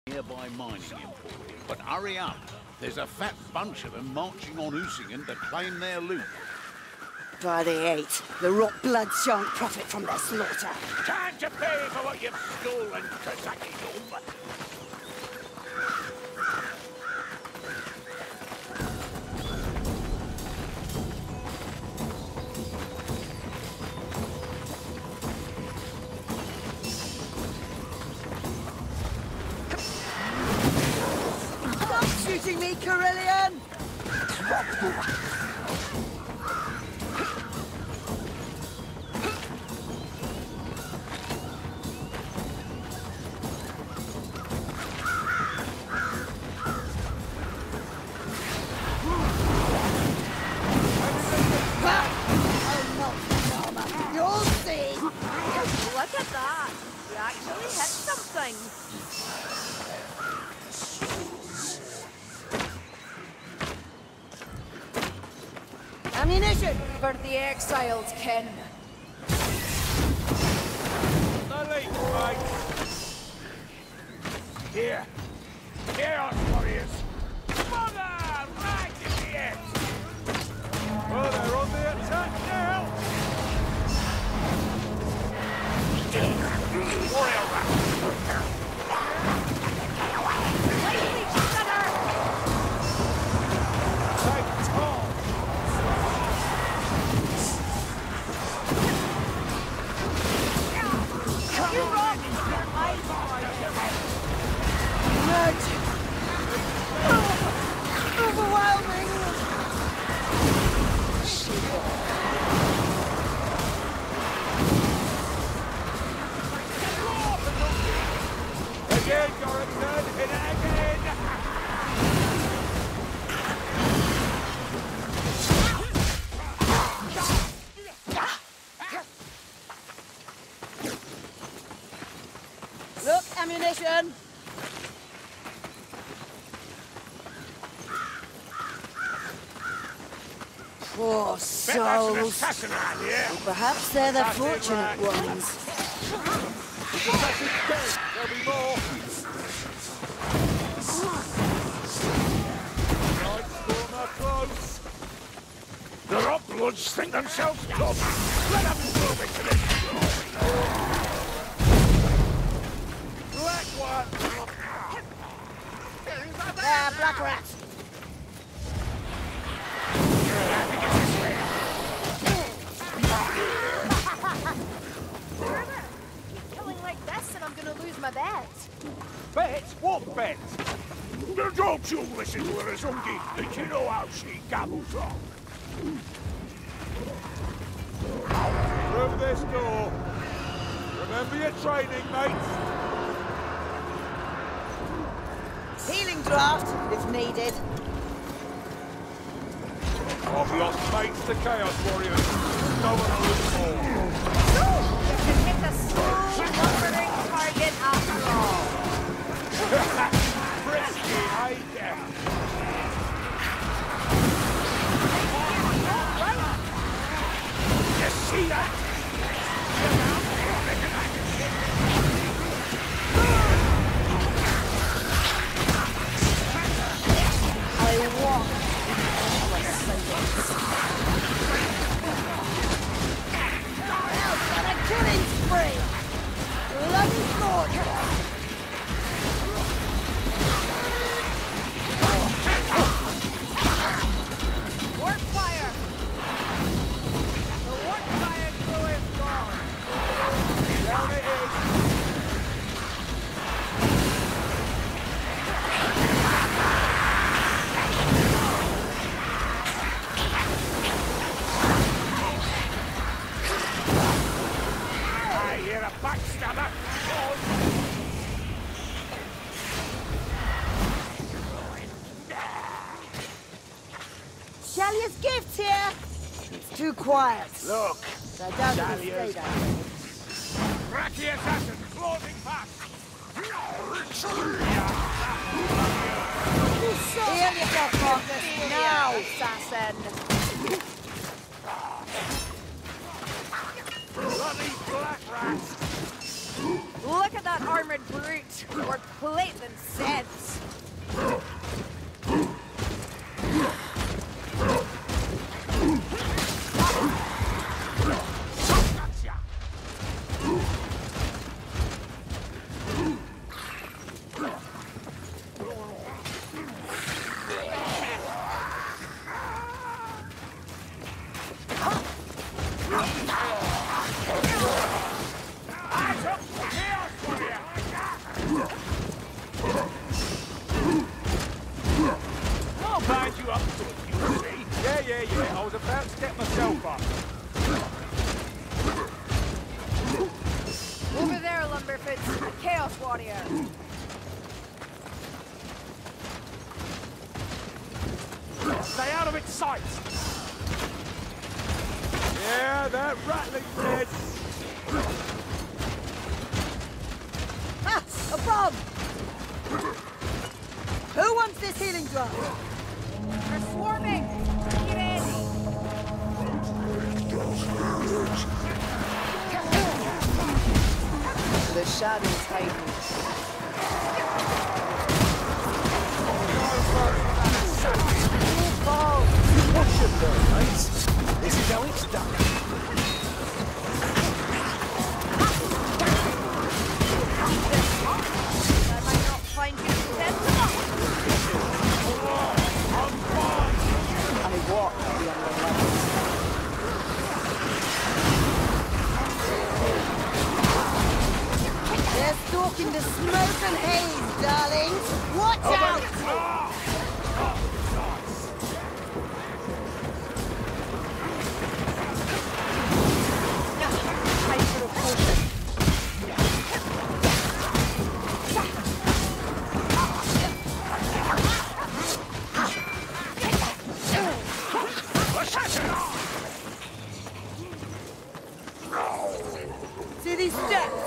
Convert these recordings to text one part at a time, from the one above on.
nearby mining emporium. But hurry up. There's a fat bunch of them marching on Usingen to claim their loot. By the 8, the rot bloods shan't profit from their slaughter. Time to pay for what you've stolen, Kazaki Dome. Stop shooting me, Carillion! Look at that! We actually hit something! Ammunition! For the exiled kin. The lead, mate. Here. Chaos warriors. Mother! Right in the end. Oh, they're on the attack now. Warrior rat. Take Tom. You rock! Nudge! Overwhelming! Again, Gorrington, hit it again! Look, ammunition! Poor souls. Assassin around here! Perhaps they're the fortunate ones. Assassin's dead! There'll be more! Right, Stormer, close! The Rotbloods think themselves tough! Let them move into this! Black one! There, black rats! Killing like this and I'm gonna lose my bet. Bet? What bet? Don't you listen to her, Zungi! Did you know how she gabbles on? Through this door! Remember your training, mates! Healing draft, if needed. I've lost mates to Chaos Warriors. No one will lose more. You can hit a slow, wandering target after all. Frisky, eh? You see that? I walk. On a killing spree! Bloody gorgeous! Work fire! The work fire crew is gone. Down it is. I hear a backstabber. Shalia's gift here! It's too quiet. Look, So I doubt it'll Shalia's- stay that way. Cracky assassin, closing fast. Heal yourself, Marcus, now! Assassin! Bloody black rats. Look at that armored brute. More plate than sense. I'll bind you up to it, you see. Yeah. I was about to step myself up. Over there, Lumberfoots. A Chaos Warrior. Stay out of its sight. Yeah, that rattling dead. Ah! A bomb! Who wants this healing drug? They're swarming. Get ready. The shadows hide me. What's your turn, mates? This is how it's done. I might not find you sensible. I walk the under levels. They're stalking the smoke and haze, darlings. Watch out! Time for a potion. See these steps?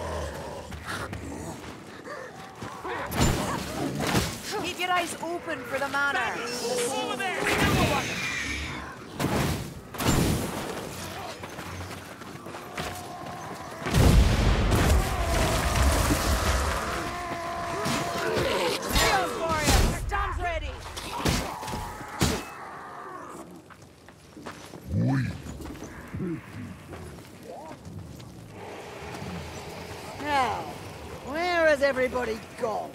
Keep your eyes open for the manor. Over there! Chaos Warrior, stand ready. Now, where has everybody gone?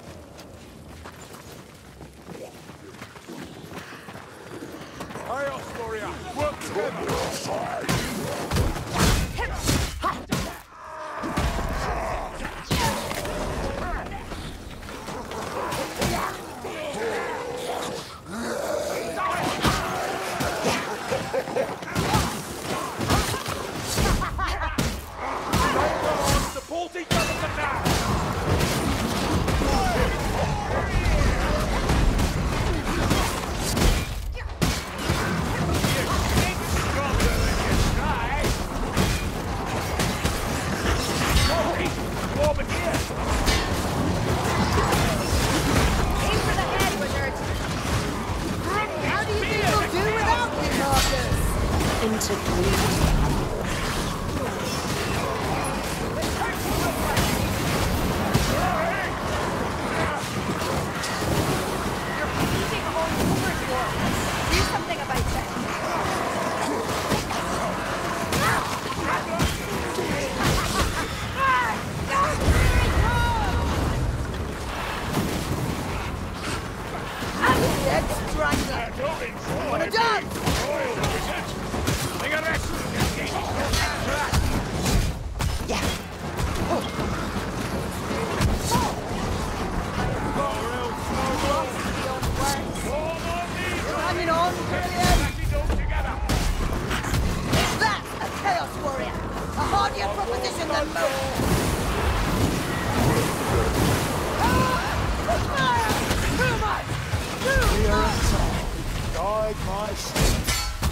Chaos Warrior, work together! Support each other now! Aim for the head, wizard. How do you think we'll do without you, Marcus? You're bleeding all over, dwarves. Do something about it. Dead strangler. Wanna dance? Take a rest! Hanging on, brilliant. That's a Chaos Warrior. A hardier proposition than most. Too much! Too much! Guide my steps.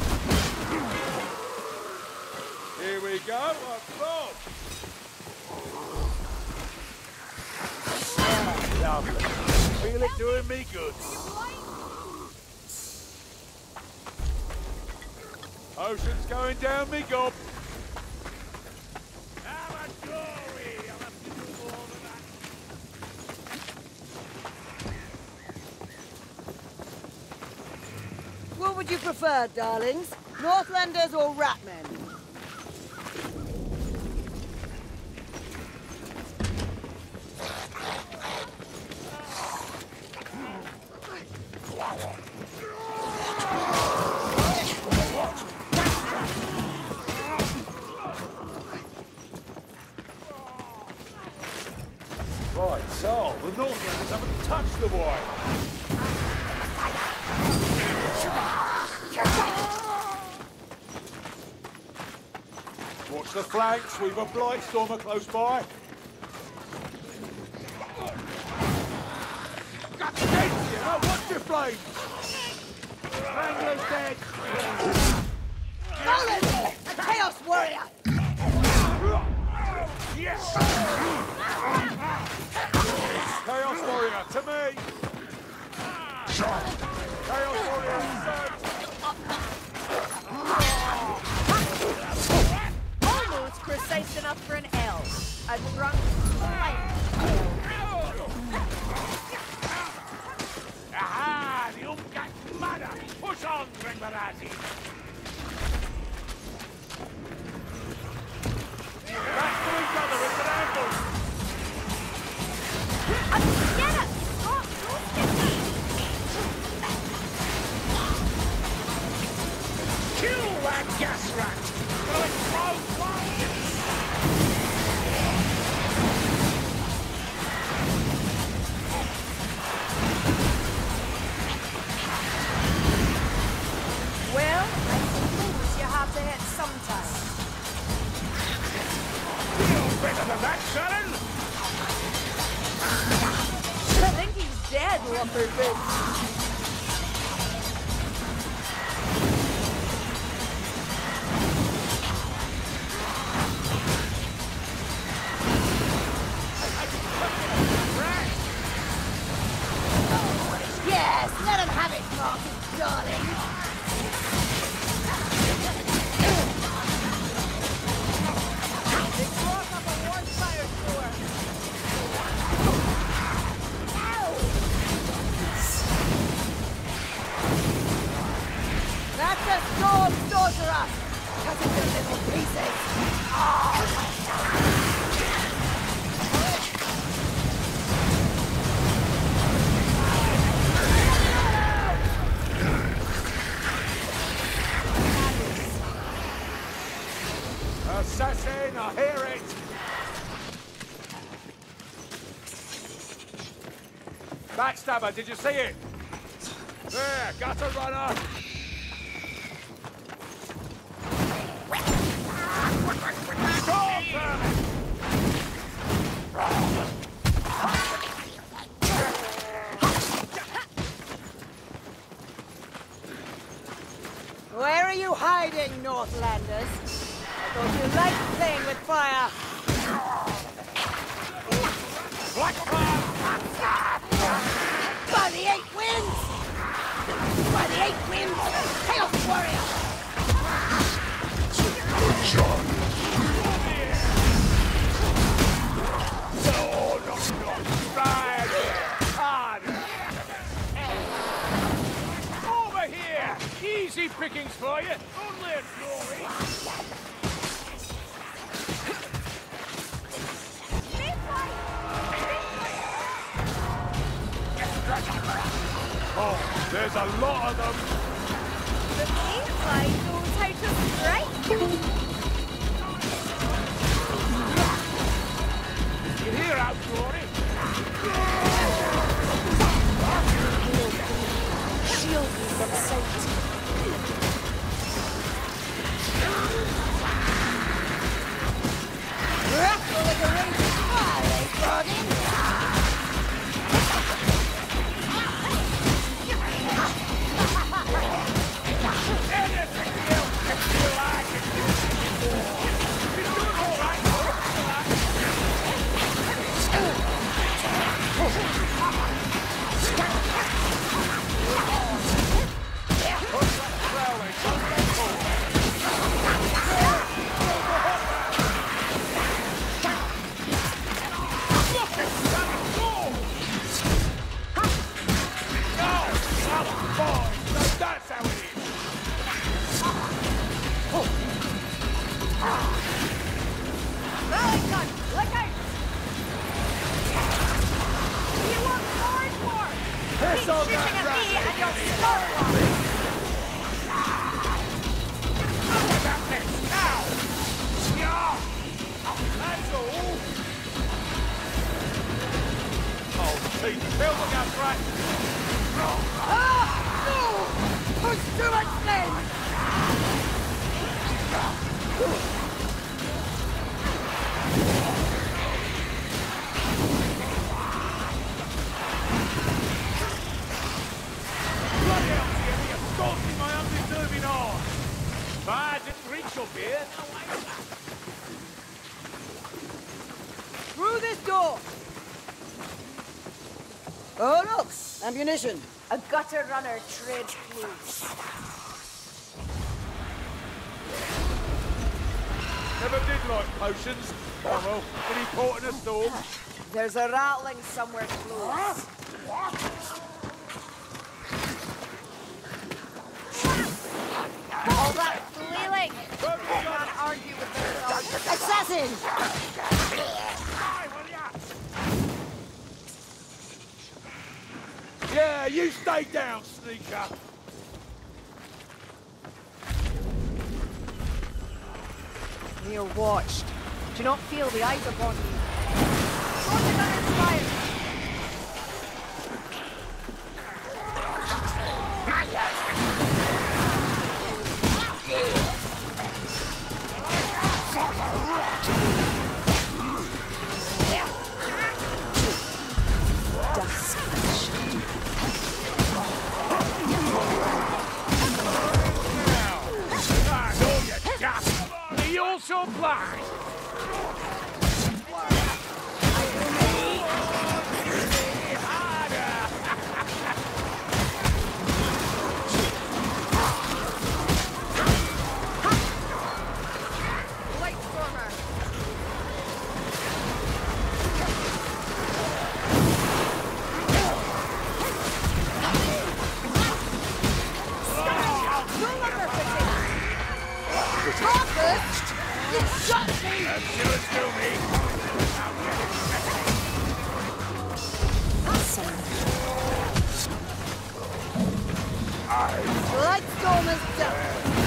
Here we go, a bomb! Lovely. Feel it doing me good. Ocean's going down me gob. Have a glory! I'll have to do more would you prefer, darlings? Northlanders or Ratmen? Right, so the Northlanders haven't touched the boy. Watch the flanks, we've a blight stormer close by. Got the gates here, watch your flames! Wrangler's dead! Nolan! A Chaos Warrior! Yes! Chaos Warrior, to me! Chaos Warrior, son! Almost precise enough for an L. A drunk flame. Aha! The Umgat Mada! Push on, Grenbarazi! Back to each other, it's an ambush! Get it! Stop! Don't get me! Kill that gas rat! Or throw fire! Well, I suppose you have to hit sometime. You're better than that, Sharon! I think he's dead, Lumberboots. Yes, let him have it, Marcus, darling. They brought up a war fire door. That's a storm sorcerer! Cut it to little pieces! Assassin, I hear it! Backstabber, did you see it? There, gutter runner! Stop them! Where are you hiding, Northlanders? I thought you liked playing with fire. Black fire! By the eight winds! By the eight winds! Chaos Warrior! No, no, no! Right! Hard! Over here! Easy pickings for you! Only a glory! Oh, there's a lot of them! The Mayfly knows how to strike. You hear out, Glory? Shield me from sight. Rattle like a raging fire, eh, Froggy? Anything else if you like it! You're doing all right, that's how it is! Sod shooting that at rat me and leg you'll in here. start one. Look at this now! Yeah! That's all! Oh, Pete, kill the gun rat! Ah! No! Push too much then! Bloody hell, Jimmy, you're stalking my undeserving arm! I didn't reach up here. Through this door! Oh look! Ammunition! A gutter runner trades clues. Never did like potions. Oh well, pretty port in a storm. There's a rattling somewhere close. All that flailing! Can't argue with the results. Assassin! Yeah, you stay down, sneaker. You're watched. Do not feel the eyes upon you. Throw the gunner's fire! He also blind. Light stormer! No longer fitting! Harvest! You shot me! Let's do me. Lightstorm is done!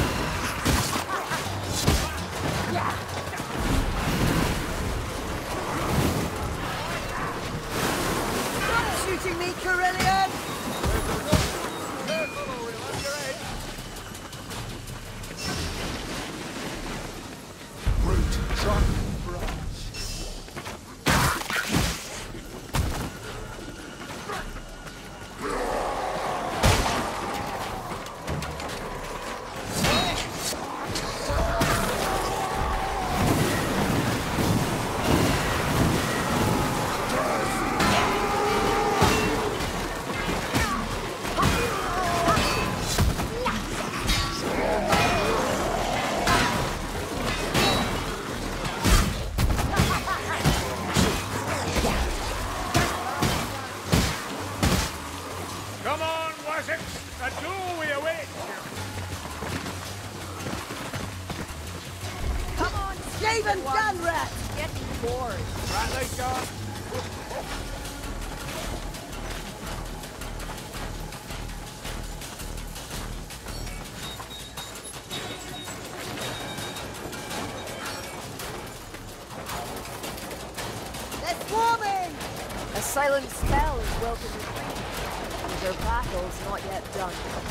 Stop shooting me, Carillion! Careful or we'll have your head. Root, trunk, branch. Come on, Wessex. The door we await. Come on, Skaven Dunrat! getting bored. Right, they go. They're swarming! A silent spell is well to be free. Their battle's not yet done.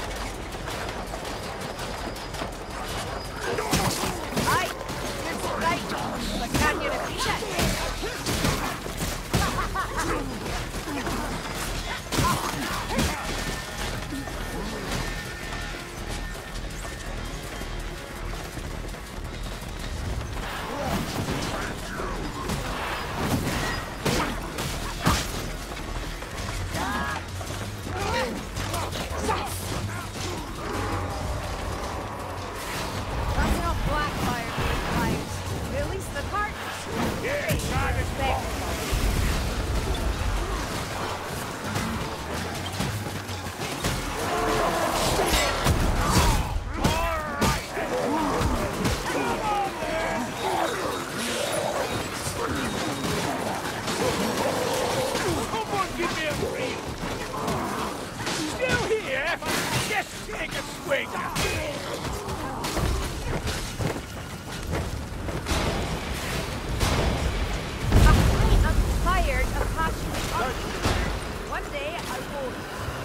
Aye, you're right, but can you repeat it? That's enough blackfire being flagged. Release the cartridge. Yeah. it, I won't.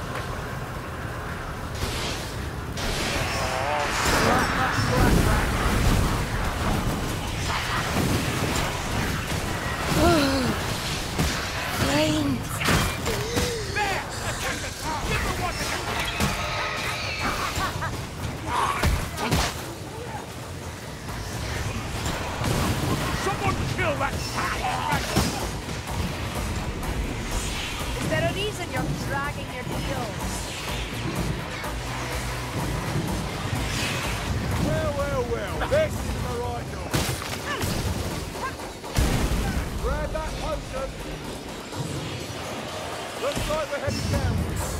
Flames. There! Attack the top! Give her what Someone kill that Is there a reason you're dragging your heels? Well, this is the right door. Grab that potion. Looks like we're heading down.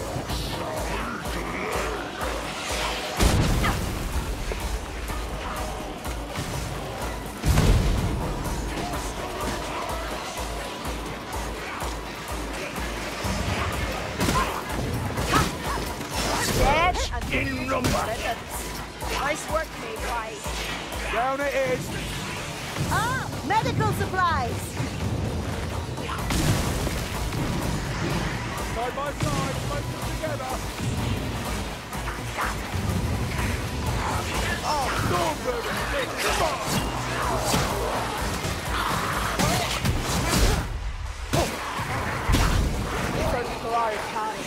Dead and In number. nice work, mate, wise. Down it is. Ah, medical supplies. Side by side, both together. Oh, Stormberg! Come on! Goliath carry.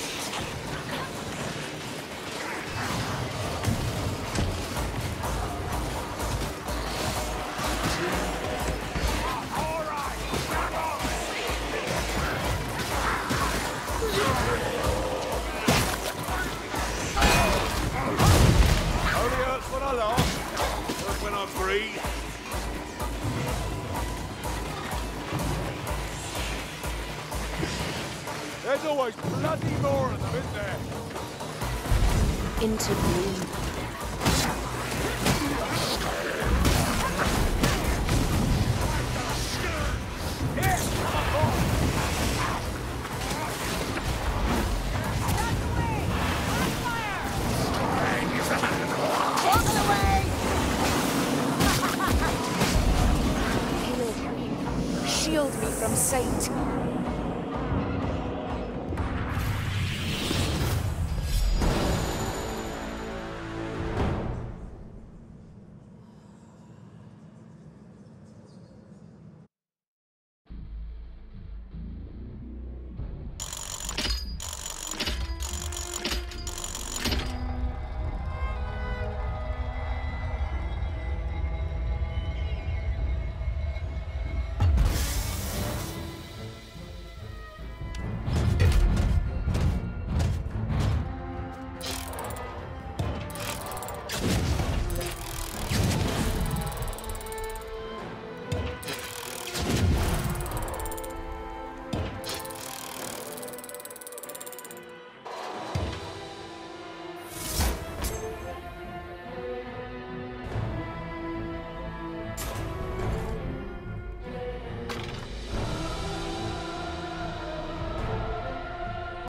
Only hurts when I laugh, not when I breathe. There's always bloody more of them, isn't there? Into bloom. Here! Come on! Walking away. Shield me from sight.